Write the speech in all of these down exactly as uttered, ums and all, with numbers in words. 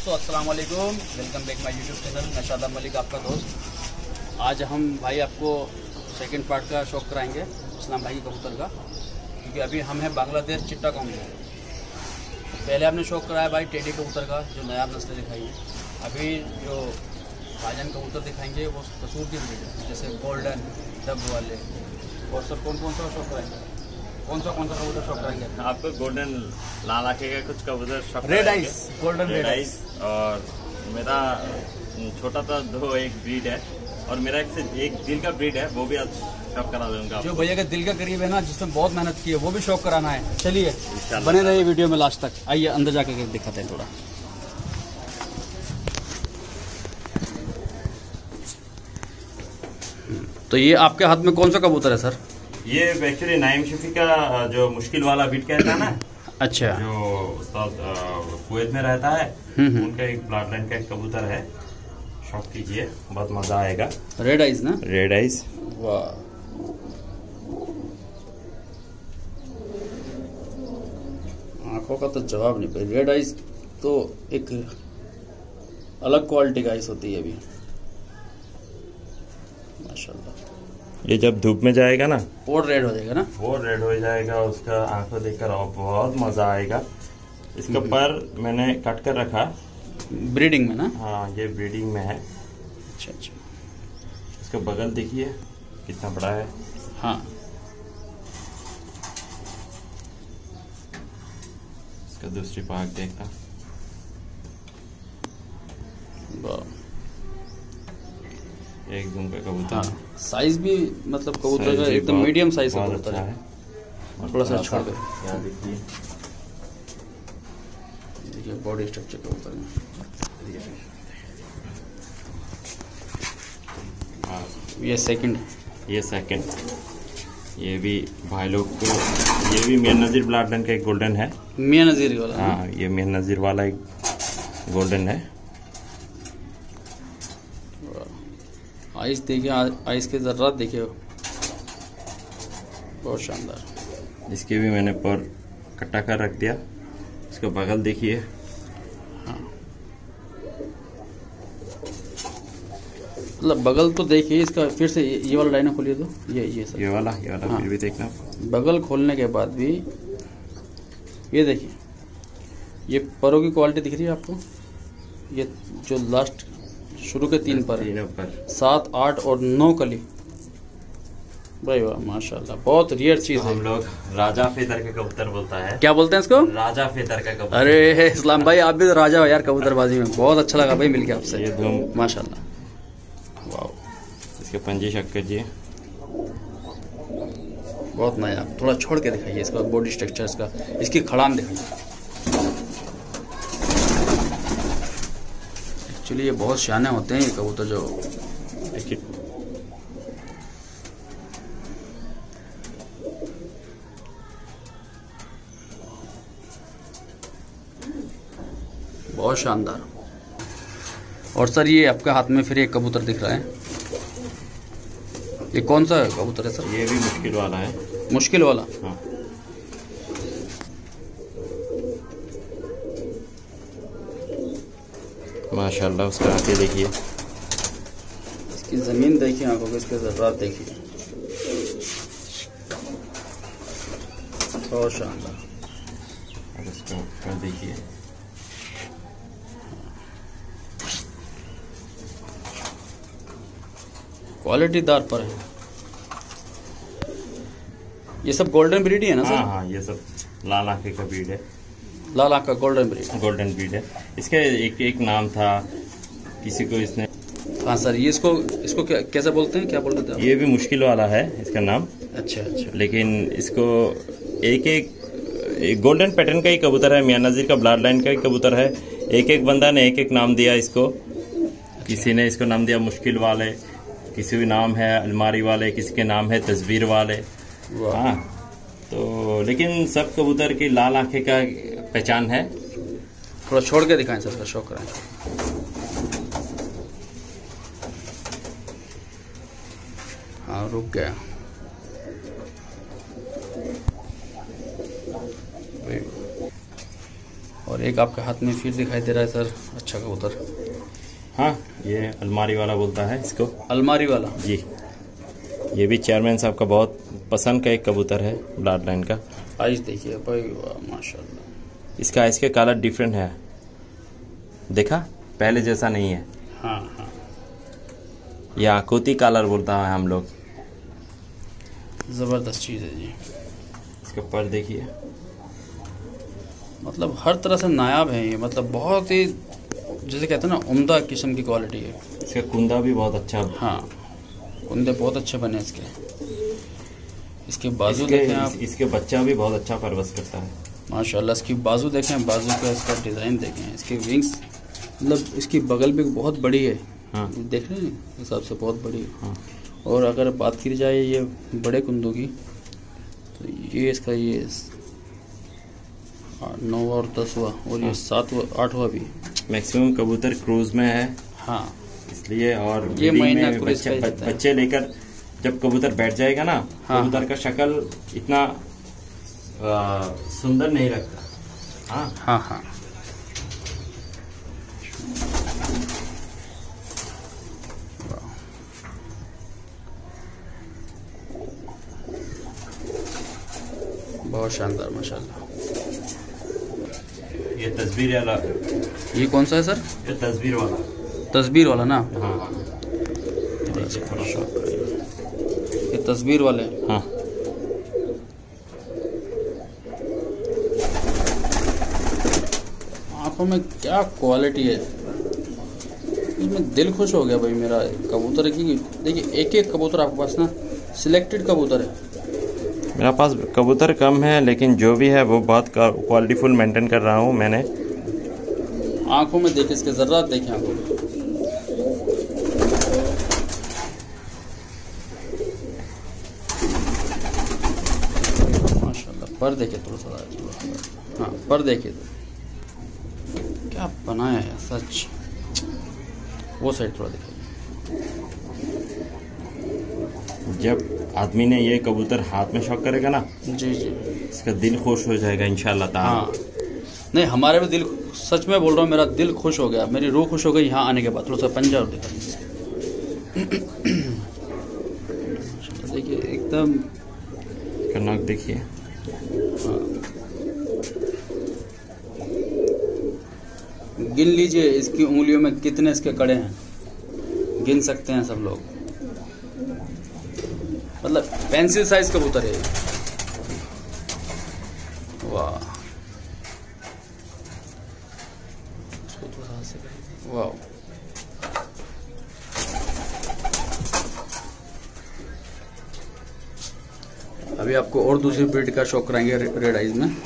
दोस्तों अस्सलाम वालेकुम, welcome back my YouTube channel. मैं शादाब मलिक आपका दोस्त। आज हम भाई आपको सेकंड पार्ट का शौक कराएंगे इस्लाम भाई के कबूतर का, क्योंकि अभी हम हैं बांग्लादेश चिट्टागोंग में। पहले हमने शौक कराया भाई टेडी कबूतर का, जो नया नस्ल दिखाई है। अभी जो भाईजान कबूतर दिखाएंगे वो कसूर की ब्रीड है, जैसे गोल्डन डब वाले। और सब कौन कौन सा शौक कराएंगे? कौन सा कौन सा कबूतर शौक कराएंगे? आपको गोल्डन लाल आंखें का कुछ कबूतर शौक red eyes, golden red eyes. और मेरा छोटा सा दो एक ब्रीड है, और मेरा एक से एक दिल का ब्रीड है, वो भी आज शौक करा दूंगा। जो भैया के दिल का करीब है ना, जिसने बहुत मेहनत की है, वो भी शौक कराना है। चलिए बने रहिए वीडियो में लास्ट तक। आइए अंदर जाके दिखाते हैं थोड़ा। तो ये आपके हाथ में कौन सा कबूतर है सर? ये एक्चुअली नाइम शफी का जो मुश्किल वाला बीट कहता है ना, अच्छा, जो उस्ताद कुवैत में रहता है, उनका एक ब्लड लाइन का एक कबूतर है। शौक कीजिए, बहुत मजा आएगा। रेड आइज ना? Red eyes. वाह, आंखों का तो जवाब नहीं भाई। रेड आइज तो एक अलग क्वालिटी का आइस होती है अभी, माशाल्लाह। ये जब धूप में जाएगा ना, और रेड हो जाएगा ना, वो रेड हो जाएगा। उसका आंखों देखकर और बहुत मजा आएगा। इसका पर मैंने कट कर रखा, ब्रीडिंग में ना? हाँ, ये ब्रीडिंग में है। अच्छा अच्छा। इसका बगल देखिए कितना बड़ा है। हाँ, इसका दूसरी पाख देखना। एक धूम का कबूतर। हाँ, साइज भी मतलब कबूतर का एकदम मीडियम साइज का कबूतर अच्छा है, है। थोड़ा सा छोड़ दे। यहाँ देखिए, देखिए बॉडी स्ट्रक्चर कबूतर में। ये सेकंड है। ये सेकंड। ये भी भाई लोग को, ये भी मियां नजीर ब्लड लाइन का एक गोल्डन है। मियां नजीर वाला? हाँ, ये मियां नजीर वाला एक गोल्डन है। आइस देखिए, आइस के जर्रात देखिए, बहुत शानदार। इसके भी मैंने पर कट्टा कर रख दिया। इसका बगल देखिए। हाँ, मतलब बगल तो देखिए इसका। फिर से ये वाला लाइन खोलिए तो ये ये सर, ये वाला ये वाला हाँ, फिर भी देखना। बगल खोलने के बाद भी ये देखिए, ये परों की क्वालिटी दिख रही है आपको? ये जो लास्ट शुरू के तीन पर, तीनों पर सात आठ और नौ कली। भाई वाह, माशाल्लाह, बहुत रेयर चीज तो है। हम लोग राजा फेदर का कबूतर बोलता है। क्या बोलते हैं इसको? राजा फेदर का कबूतर। अरे इस्लाम भाई, आप भी तो राजा हो यार कबूतरबाजी में। बहुत अच्छा लगा भाई मिलके आपसे, ये धूम माशाल्लाह। वाह, इसके पंजे चेक कीजिए, बहुत नया। थोड़ा छोड़ के दिखाइए इसका बॉडी स्ट्रक्चर, इसका इसकी खड़ाम दिखाइए। एक्चुअली ये बहुत शाने होते हैं ये कबूतर जो। बहुत शानदार। और सर ये आपके हाथ में फिर एक कबूतर दिख रहा है, ये कौन सा कबूतर है सर? ये भी मुश्किल वाला है। मुश्किल वाला? हाँ। माशाल्लाह, उसका आंखें देखिए, इसकी जमीन देखिए, आंखों को इसके जर्रात देखिए, बहुत शानदार। और उसका पर देखिए। क्वालिटीदार पर है। ये सब गोल्डन ब्रीड ही है ना सर? हाँ हाँ, ये सब लाल आंखें का ब्रीड है। लाल आंख का गोल्डन ब्रीड? गोल्डन ब्रीड है। इसका एक एक नाम था, किसी को इसने। हाँ सर, ये इसको इसको क्या, कैसे बोलते हैं, क्या बोल रहे थे? ये भी मुश्किल वाला है इसका नाम। अच्छा अच्छा। लेकिन इसको एक एक, एक गोल्डन पैटर्न का ही कबूतर है, मियां नजीर का ब्लड लाइन का ही कबूतर है। एक एक बंदा ने एक एक नाम दिया इसको। अच्छा। किसी ने इसको नाम दिया मुश्किल वाले, किसी भी नाम है अलमारी वाले, किसी के नाम है तस्वीर वाले। हाँ, तो लेकिन सब कबूतर की लाल आंखें का पहचान है। थोड़ा छोड़ के दिखाएं सर, शो कराएं। हाँ, रुक गया। और एक आपके हाथ में फिर दिखाई दे रहा है सर, अच्छा कबूतर। हाँ, ये अलमारी वाला बोलता है इसको। अलमारी वाला जी, ये भी चेयरमैन साहब का बहुत पसंद का एक कबूतर है, ब्लड लाइन का। आइस देखिए भाई, वाह माशाल्लाह। इसका आइस के कलर डिफरेंट है, देखा, पहले जैसा नहीं है। हाँ हाँ, ये आकोती कलर बोलता है हम लोग। ज़बरदस्त चीज़ है जी। इसके पर देखिए, मतलब हर तरह से नायाब है ये, मतलब बहुत ही जैसे कहते हैं ना उम्दा किस्म की क्वालिटी है। इसका कुंदा भी बहुत अच्छा। हाँ, कुंदे बहुत अच्छे बने इसके। इसके बाजू इसके, देखें आप, इस, इसके बच्चा भी बहुत अच्छा परवरिश करता है माशाल्लाह। इसकी बाजू देखें, बाजू का इसका डिज़ाइन देखें, इसके विंग्स, मतलब इसकी बगल भी बहुत बड़ी है। हाँ, देख रहे हैं हिसाब से बहुत बड़ी है। हाँ। और अगर बात की जाए ये बड़े कुंदों की, तो ये इसका ये नौ और दस हुआ, और ये सात आठवा भी। मैक्सिमम कबूतर क्रूज में है। हाँ, इसलिए और ये ब्रीडिंग महीना में क्रूज बच्चे, का ही बच, रहता है। बच्चे लेकर जब कबूतर बैठ जाएगा ना, हाँ, कबूतर का शक्ल इतना आ, सुंदर नहीं लगता। हाँ हाँ हाँ, बहुत शानदार माशाल्लाह। ये तस्वीर वाला, ये कौन सा है सर? ये तस्वीर वाला। तस्वीर वाला ना? हाँ, ये देखिए थोड़ा सा। ये तस्वीर वाले। हाँ, आंखों में क्या क्वालिटी है, इसमें दिल खुश हो गया भाई मेरा कबूतर की। देखिए एक एक कबूतर आपके पास ना सिलेक्टेड कबूतर है। मेरा पास कबूतर कम है, लेकिन जो भी है वो बहुत क्वालिटीफुल मेंटेन कर रहा हूँ मैंने। आंखों में देखे, इसके जर्रात देखें आंखों में। माशाल्लाह, पर देखे थोड़ा सा। हाँ, पर देखे तो क्या बनाया है सच। वो साइड थोड़ा देखिए। जब आदमी ने ये कबूतर हाथ में शौक करेगा ना, जी जी, इसका दिल खुश हो जाएगा इंशाल्लाह ताला। हाँ, नहीं हमारे भी दिल, सच में बोल रहा हूँ, मेरा दिल खुश हो गया, मेरी रूह खुश हो गई यहाँ आने के बाद। थोड़ा सा पंजा और देखा देखिए, एकदम नाक देखिए। हाँ। गिन लीजिए इसकी उंगलियों में कितने इसके कड़े हैं, गिन सकते हैं सब लोग। मतलब पेंसिल साइज कबूतर है। वाह, वाह, अभी आपको और दूसरी ब्रीड का शौक कराएंगे रेड आइज में।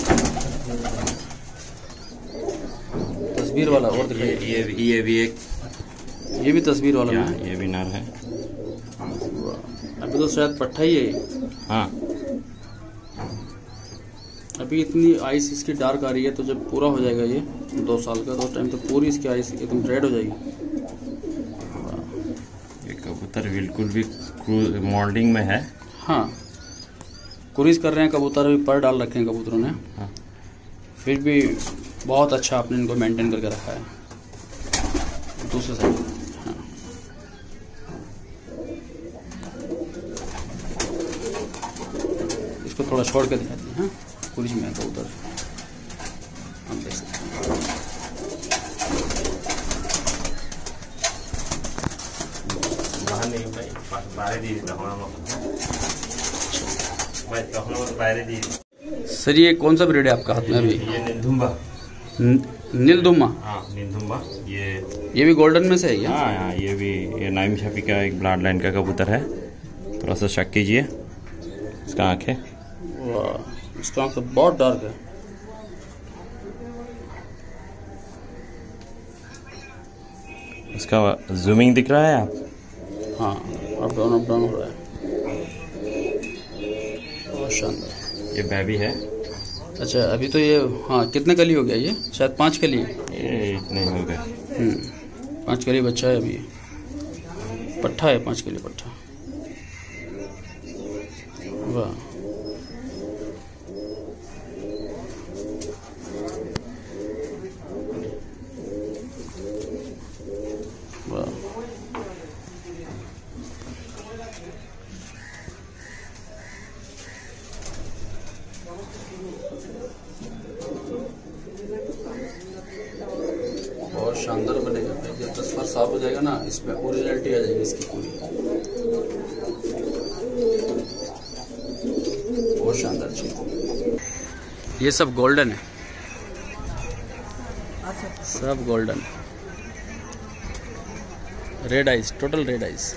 तस्वीर वाला और दिखाइए। ये ये भी, ये भी एक, ये भी तस्वीर वाला क्या, है। ये भी नर है। अभी तो शायद पट्टा ही है। हाँ, अभी इतनी आइस इसकी डार्क आ रही है, तो जब पूरा हो जाएगा ये दो साल का, तो उस टाइम तो पूरी इसकी आइस एकदम रेड हो जाएगी। ये कबूतर बिल्कुल भी मॉडलिंग में है। हाँ, कुरीज कर रहे हैं कबूतर, अभी पर डाल रखे हैं कबूतरों ने। हाँ, फिर भी बहुत अच्छा आपने इनको मेंटेन करके रखा है। दूसरे साइड, हाँ, इसको थोड़ा छोड़ के दिखाते हैं। हाँ, कुरीज में कबूतर हम देख सकते हैं। बाहर नहीं भाई, बाहर दी बाहर दी। सर ये कौन सा ब्रीड है आपका हाथ में अभी? ये निंदुम्बा। नीलदुम्मा। हाँ, निंदुम्बा। ये ये भी गोल्डन में से है क्या? हाँ हाँ, ये भी, ये नाइम शफी का एक ब्लड लाइन का कबूतर है। थोड़ा सा शक कीजिए, इसका आँख है। वाह, इसका आँख तो बहुत डार्क है। इसका जूमिंग दिख रहा है आप? हाँ, अप डाउन अप डाउन हो रहा है। बहुत शानदार। ये बेबी है। अच्छा, अभी तो ये, हाँ, कितने कली हो गया ये? शायद पाँच कली। ये इतने हो गए। हम्म, पाँच कली बच्चा है अभी। पट्ठा है, पाँच कली पट्ठा। वाह, बहुत शानदार बनेगा भाई। जब दस बार साफ हो जाएगा ना, इसमें ओरिजिनलिटी आ जाएगी इसकी पूरी। बहुत शानदार चीज। ये सब गोल्डन है, सब golden, red eyes, total red eyes.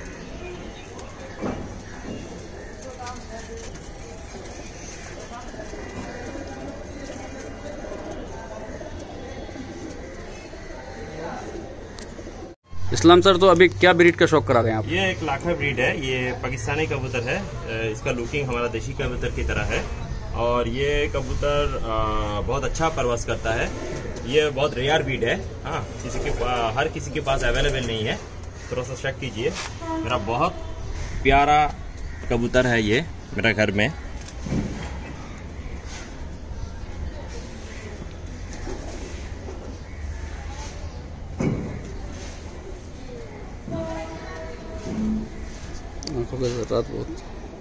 Islam sir, तो अभी क्या ब्रीड का शौक करा रहे हैं आप? ये एक लाखा ब्रीड है, ये पाकिस्तानी कबूतर है। इसका लुकिंग हमारा देशी कबूतर की तरह है और ये कबूतर बहुत अच्छा परवास करता है। ये बहुत रेयर ब्रीड है, हाँ, किसी के हर किसी के पास अवेलेबल नहीं है, थोड़ा सा चेक कीजिए। मेरा बहुत प्यारा कबूतर है ये मेरा घर में। आंखों की जरूरत बहुत।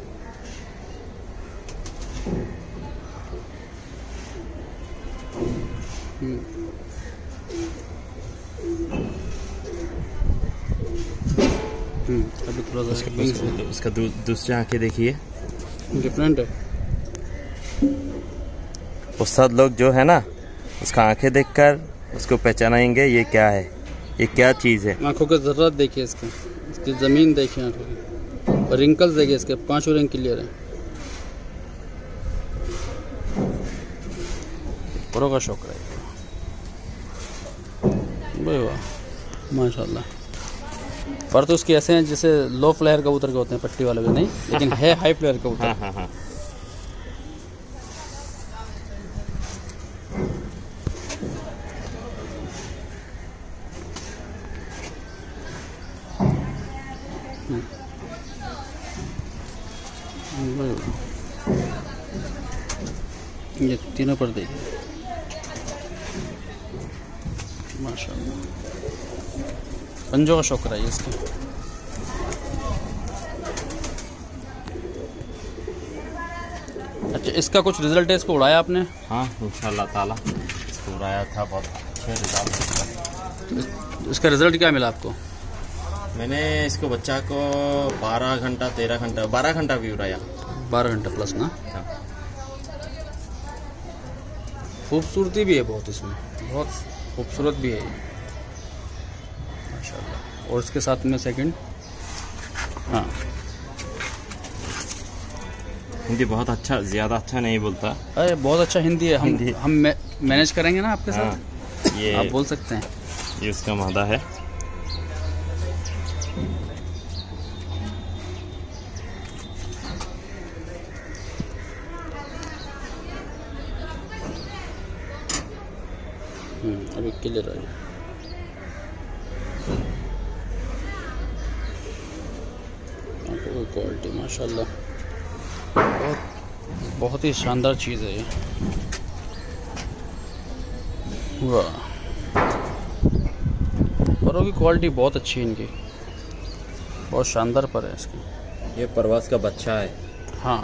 हम्म अभी थोड़ा सा उसका, उसका दू, दूसरी आंखें देखिए, डिफरेंट है। उस्ताद लोग जो है ना, उसका आंखें देखकर उसको पहचानेंगे ये क्या है, ये क्या चीज़ है। आंखों की जरूरत देखिए इसकी, इसकी ज़मीन देखिए, आंखों की और रिंकल्स देखिए, इसके पांचों रिंग क्लियर है। प्रो का शौक रहेगा भाई, वाह माशाल्लाह। पर तो उसके ऐसे हैं जैसे लो फ्लेयर कबूतर के होते हैं, पट्टी वाले भी नहीं, लेकिन है हाई फ्लेयर कबूतर। हाँ हाँ हाँ। ये तीनों पर देखिए माशाल्लाह, पंजों का शौक रहा है इसका। अच्छा, इसका कुछ रिजल्ट है, इसको उड़ाया आपने? हाँ इंशाल्लाह ताला इसको उड़ाया था, बहुत अच्छे रिजल्ट। इसका रिजल्ट क्या मिला आपको? मैंने इसको बच्चा को बारह घंटा तेरह घंटा बारह घंटा भी उड़ाया। बारह घंटा प्लस ना। खूबसूरती भी है बहुत इसमें, बहुत खूबसूरत भी है ये माशाल्लाह। और इसके साथ में सेकंड, हाँ हिंदी बहुत अच्छा, ज़्यादा अच्छा नहीं बोलता। अरे बहुत अच्छा हिंदी है, हम हम मैनेज करेंगे ना आपके साथ। हाँ, ये आप बोल सकते हैं। ये उसका मादा है। अभी क्लियर आ गया। क्वालिटी माशाल्लाह, बहुत बहुत ही शानदार चीज़ है ये। वाह, परों की क्वालिटी बहुत अच्छी है इनकी, बहुत शानदार पर है इसकी। ये परवास का बच्चा है। हाँ,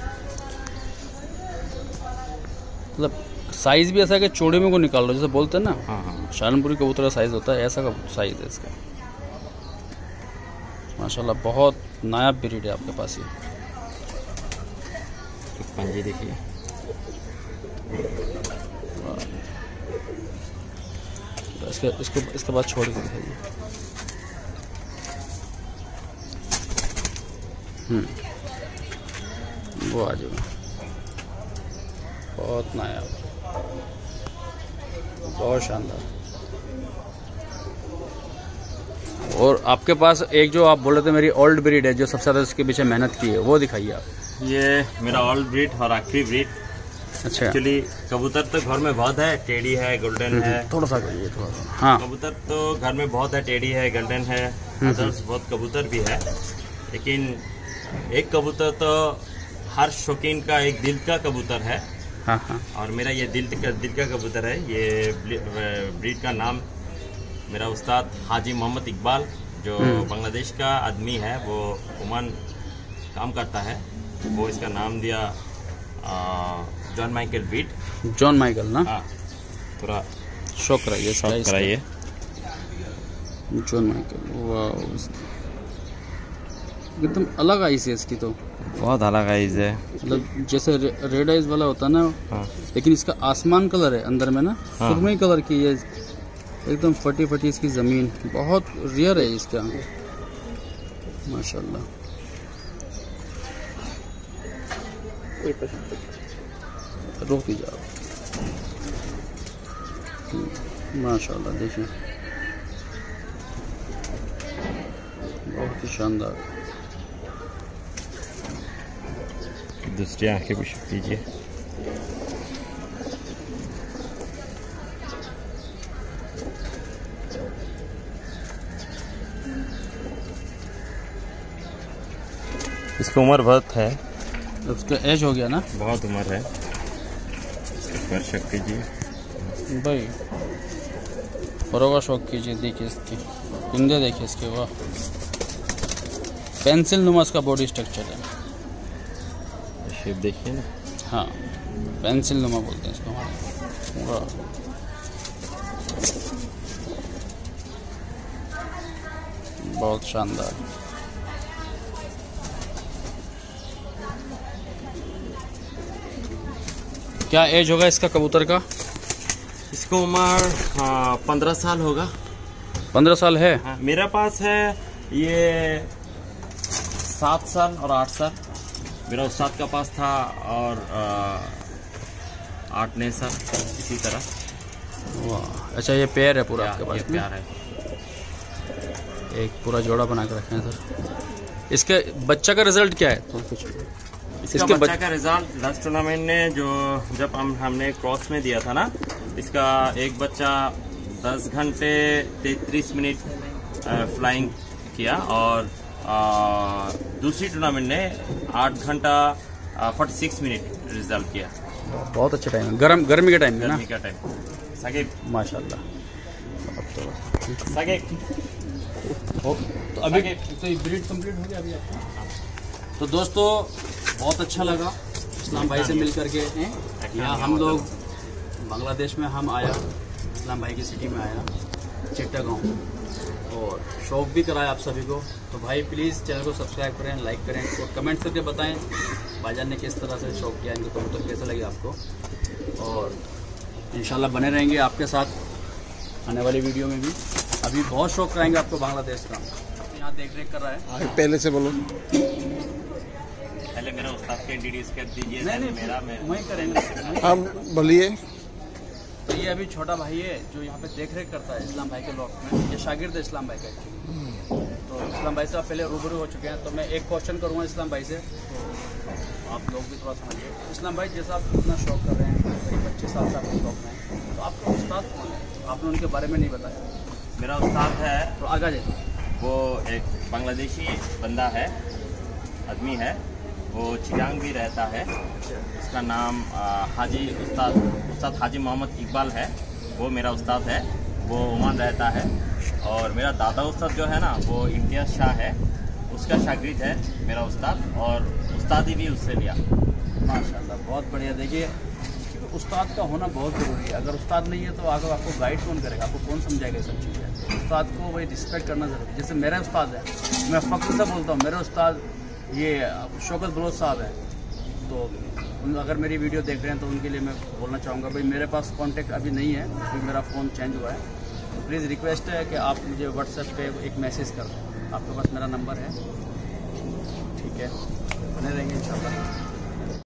मतलब साइज भी ऐसा है कि चौड़े में को निकाल लो, जैसे बोलते हैं ना। हाँ हाँ, शालनपुरी कबूतर का साइज होता है, ऐसा का साइज है इसका माशाल्लाह। बहुत नायाब ब्रीड है आपके पास ये। पंजे देखिए, इसके इसको इसके बाद छोड़ के दिखाइए। हम्म वो आ जाएगा, बहुत नायाब, बहुत शानदार। और आपके पास एक जो आप बोल रहे थे मेरी ओल्ड ब्रीड है, जो सबसे ज़्यादा इसके पीछे मेहनत की है, वो दिखाइए आप। ये मेरा ओल्ड ब्रीड और आखिरी ब्रीड। अच्छा, एक्चुअली कबूतर तो घर में बहुत है, टेडी है, गोल्डन है। थोड़ा सा करिए, थोड़ा सा। हाँ, कबूतर तो घर में बहुत है, टेडी है, गोल्डन है, अदर्स बहुत कबूतर भी है, लेकिन एक कबूतर तो हर शौकीन का एक दिल का कबूतर है। हाँ हाँ, और मेरा ये दिल का दिल का कबूतर है। ये ब्रीड का नाम मेरा उस्ताद हाजी मोहम्मद इकबाल, जो बांग्लादेश का आदमी है, वो ओमान काम करता है, वो इसका नाम दिया John Michael breed. John Michael ना। हाँ, थोड़ा शौक कराइए, शौक कराइए। जॉन माइकल, वाह, एकदम अलग आइज है इसकी, तो बहुत अलग आइज है, मतलब जैसे रे, रेड आइज वाला होता है ना। हाँ। लेकिन इसका आसमान कलर है अंदर में ना, हाँ। सुरमई कलर की है, एकदम फटी फटी इसकी ज़मीन, बहुत रियर है इसका, माशाल्लाह। रोक दीजिए आप, माशाल्लाह, देखिए बहुत ही शानदार। दूसरी आंखें भी शूट कीजिए। इसकी उम्र बहुत है, उसका एज हो गया ना, बहुत उम्र है। इस पर शक कीजिए भाई, फरोगा शौक कीजिए। देखिए इसकी पिंडे, देखिए इसके, वाह, पेंसिल नुमा इसका बॉडी स्ट्रक्चर है। शेप देखिए ना, हाँ, पेंसिल नुमा बोलते हैं इसको हमारे। वाह, बहुत शानदार। क्या एज होगा इसका कबूतर का? इसको उम्र हाँ पंद्रह साल होगा। पंद्रह साल है। हाँ, मेरे पास है ये सात साल और आठ साल। मेरा उस्ताद का पास था, और आठ नौ साल इसी तरह। वाह, अच्छा, ये पेयर है पूरा आपके पास? ये प्यार है, एक पूरा जोड़ा बना के रखे हैं सर। इसके बच्चा का रिजल्ट क्या है? तो कुछ इसका इसके बच्चा बच... का रिजल्ट लास्ट टूर्नामेंट ने जो जब हम हमने क्रॉस में दिया था ना, इसका एक बच्चा दस घंटे तैंतीस मिनट फ्लाइंग किया, और आ, दूसरी टूर्नामेंट ने आठ घंटा फोर्टी सिक्स मिनट रिजल्ट किया। बहुत अच्छा टाइम है, गर्म गर्मी के टाइम में ना, गर्मी का टाइम। साकिब माशाल्लाह। साकिब हो तो अभी तो ये ब्रीड कंप्लीट हो गया अभी आपका। तो दोस्तों, बहुत अच्छा लगा इस्लाम भाई से मिल करके। यहाँ हम लोग बांग्लादेश में हम आया, इस्लाम भाई की सिटी में आया, चिट्टागांव, और शौक भी कराया आप सभी को। तो भाई प्लीज़ चैनल को सब्सक्राइब करें, लाइक करें, और कमेंट करके बताएं भाईजान ने किस तरह से शौक किया, इनको कबूतर कैसे लगे आपको। और इंशाल्लाह बने रहेंगे आपके साथ आने वाली वीडियो में भी। अभी बहुत शौक कराएंगे आपको बांग्लादेश का। यहाँ देख रेख कर रहा है। पहले से बोलो, पहले मेरा उस्ताद के इंट्रोड्यूस कर दीजिए। नहीं नहीं, मेरा मैं वहीं करेंगे। हाँ बोलिए। तो ये अभी छोटा भाई है जो यहाँ पे देख रेख करता है इस्लाम भाई के लॉक में। ये शागिर्द है इस्लाम भाई का। तो इस्लाम भाई से आप पहले रूबरू हो चुके हैं, तो मैं एक क्वेश्चन करूँगा इस्लाम भाई से, तो आप लोग भी थोड़ा समझिए। इस्लाम भाई, जैसा आप इतना शौक कर रहे हैं, करीब पच्चीस साल से आपके शौक में, तो आपका उस्ताद कौन है? आपने उनके बारे में नहीं बताया। मेरा उस्ताद है, तो आगे जाइए। वो एक बांग्लादेशी बंदा है, आदमी है, वो चिटांग भी रहता है। उसका नाम आ, हाजी उस्ताद उस्ताद हाजी मोहम्मद इकबाल है। वो मेरा उस्ताद है, वो ओमान रहता है। और मेरा दादा उस्ताद जो है ना, वो इम्तियाज़ शाह है, उसका शागिर्द है मेरा उस्ताद, और उस्तादी भी उससे लिया। माशाल्लाह, बहुत बढ़िया। देखिए, उस्ताद का होना बहुत ज़रूरी है। अगर उस्ताद नहीं है तो आगे आपको गाइड कौन करेगा, आपको कौन समझाएगा सब चीज़ें। उस्ताद को वही रिस्पेक्ट करना ज़रूरी है। जैसे मेरा उस्ताद है, मैं फ़ख्र से बोलता हूँ, मेरे उस्ताद ये शौकत बलोच साहब है। तो उन अगर मेरी वीडियो देख रहे हैं तो उनके लिए मैं बोलना चाहूँगा, भाई मेरे पास कॉन्टेक्ट अभी नहीं है क्योंकि मेरा फ़ोन चेंज हुआ है। तो प्लीज़ रिक्वेस्ट है कि आप मुझे व्हाट्सएप पे एक मैसेज कर दें, आपके पास मेरा नंबर है, ठीक है? बने रहेंगे इंशाल्लाह।